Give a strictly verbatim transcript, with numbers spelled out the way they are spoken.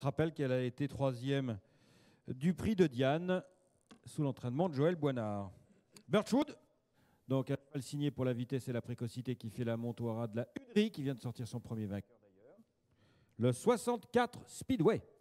Je rappelle qu'elle a été troisième du prix de Diane sous l'entraînement de Joël Boinard. Birchwood, donc un cheval signé pour la vitesse et la précocité qui fait la montoire de la Udry, qui vient de sortir son premier vainqueur d'ailleurs. Le soixante-quatre Speedway.